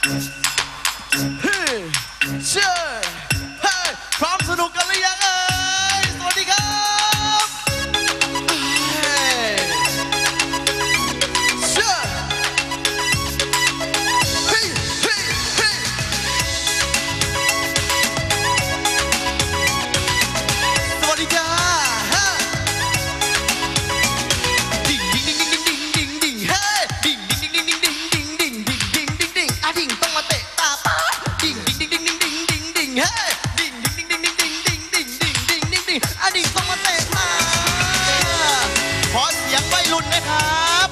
เฮ้ยเชื่อเฮ้ยพร้อมสนุกกันหรือยังเอ่ยสวัสดีครับเฮ้ยเชื่อเฮ้ยเฮ้ยเฮ้ยสวัสดีจ้าดิ่งดิ่งดิ่งดิ่งดิ่งดิ่งดิ่งเฮ้ยดิ่งดิ่งดิ่งดิ่งดิ่งดิ่งดิ่งดิ่งดิ่งดิ่งดิ่งอ่ะดิ่งต้องมาเตะตาป้าดิ่งดิ่งดิ่งดิ่งดิ่งดิ่งดิ่งเฮ้ยดิ่งดิ่งดิ่งดิ่งดิ่งดิ่งดิ่งดิ่งดิ่งดิ่งดิ่งอ่ะดิ่งต้องมาเตะตาขอเสียงวัยรุ่นนะครับ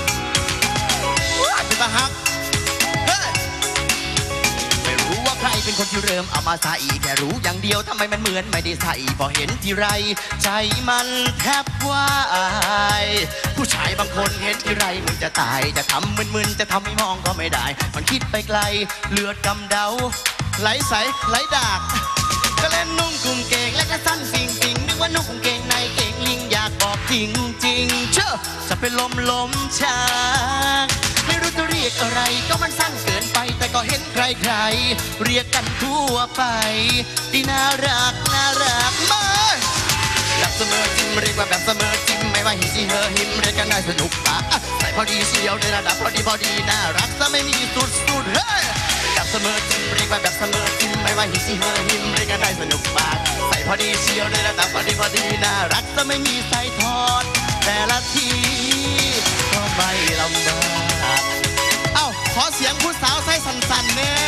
อาจจะตาหักเฮ้ยไม่รู้ว่าใครเป็นคนที่เริ่มเอามาใส่แค่รู้อย่างเดียวทำไมมันเหมือนไม่ได้ใส่พอเห็นทีไรใจมันแทบวายผู้ชายบางคนเห็นทีไรมันจะตายจะทำมึนๆจะทำให้มองก็ไม่ได้มันคิดไปไกลเลือดกำเดาไหลใสไหลดากก็เล่นนุ่งกลุ่มเก่งและก็สั้นสิ่งสิ่งนึกว่านุ่งกลุ่มเก่งในเก่งลิงอยากบอกจริงจริงเชื่อจะเป็นลมชาไม่รู้จะเรียกอะไรก็มันสั้นเกินไปแต่ก็เห็นใครๆเรียกกันทั่วไปดีน่ารักมาแบบเสมอจิ้มเรียกว่าแบบเสมอจิ้มไม่ว่าหิมหิมเรียกกันได้สนุกปะใส่พอดีเชียวในระดับพอดีน่ารักซะไม่มีสุดเฮ้ยแบบเสมอจิ้มเรียกว่าแบบเสมอจิ้มไม่ว่าหิมหิมเรียกกันได้สนุกปะใส่พอดีเชียวในระดับพอดีน่ารักซะไม่มีใส่ทอดแต่ละทีก็ไม่ลำบากเอ้าขอเสียงผู้สาวใส่สั่นๆเนี่ย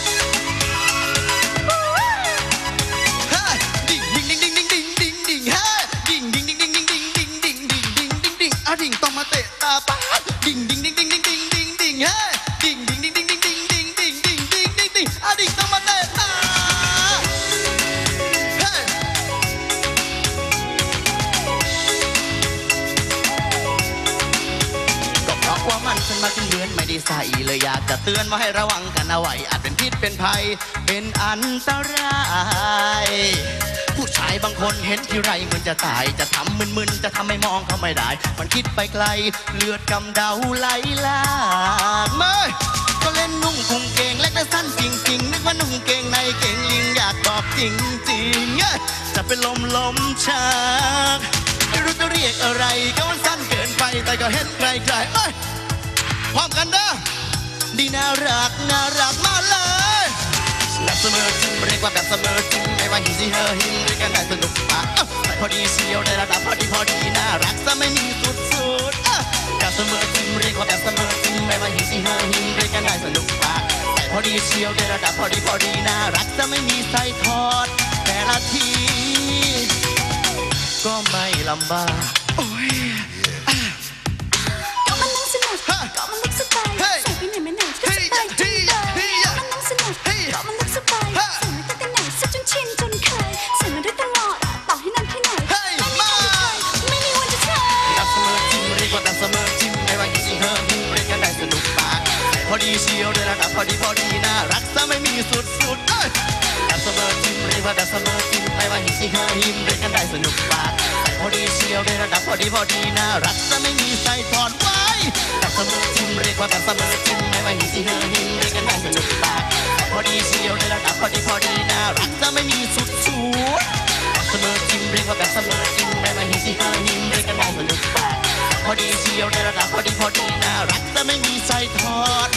ดิ่งต้องมาเตะตาป้าดิ่งดิ่งดิ่งดิ่งดิ่งดิ่งดิ่งดิ่งเฮ้ดิ่งดิ่งดิ่งดิ่งดิ่งดิ่งดิ่งดิ่งดิ่งดิ่งดิ่งดิ่งดิ่งต้องมาเตะตาเฮ้ก็เพราะว่ามันฉันมาถึงเดือนไม่ได้ใส่เลยอยากจะเตือนว่าให้ระวังกันเอาไว้อาจเป็นพิษเป็นภัยเป็นอันตรายผู้ชายบางคนเห็นทีไรเหมือนจะตายจะทำมึนๆจะทำให้มองเขาไม่ได้มันคิดไปไกลเลือดกำเดาไหลลากมาก็เล่นนุ่งคุงเก่งและก็สั้นจริงๆนึกว่านุ่งเก่งในเก่งลิงอยากบอกจริงๆจะเป็นลมชาไม่รู้จะเรียกอะไรก็มันสั้นเกินไปแต่ก็เห็นใครพร้อมกันเด้อดีน่ารักมาเลยแบบเสมอจิ้มเรียกว่าแบบเสมอจิ้มไม่ว่าหิมหิมเรียกกันได้สนุกปะใส่พอดีเชียวในระดับพอดีน่ารักซะไม่มีสุดแบบเสมอจิ้มเรียกว่าแบบเสมอจิ้มไม่ว่าหิมหิมเรียกกันได้สนุกปะใส่พอดีเชียวในระดับพอดีน่ารักซะไม่มีใส่ทอดแต่ละทีก็ไม่ลำบากโอ้ยก็มันนั่งสนุกก็มันนึกสบายใส่ไปไหนมาไหนก็สบายจังเลยก็มันนั่งสนุกก็มันนึกสบายใส่มาตั้งแต่ไหนซะจนชินจนเคยใส่มาได้ตลอดต่อให้นานแค่ไหนไม่มีวันจะใช่แบบเสมอจิ้มเรียกว่าแบบเสมอจิ้มไม่ว่าหิมหิมเรียกกันได้สนุกปากพอดีเชียวในระดับพอดีน่ารักซะไม่มีสุดแบบเสมอจิ้มเรียกว่าแบบเสมอจิ้มไม่ว่าหิมหิมเรียกกันได้สนุกปากพอดีเชียวในระดับพอดีน่ารักซะไม่มีใส่ถอนไว้แบบเสมอจิ้มเรียกว่าแบบเสมอจิ้มไม่ว่าหิมหิมเรียกกันได้สนุกปากพอดีเชียวในระดับพอดีน่ารักซะไม่มีสุดแบบเสมอจิ้มเรียกว่าแบบเสมอจิ้มไม่ว่าหิมหิมเรียกกันได้สนุกปากพอดีเชียวในระดับพอดีน่ารักซะไม่มีใส่ถอด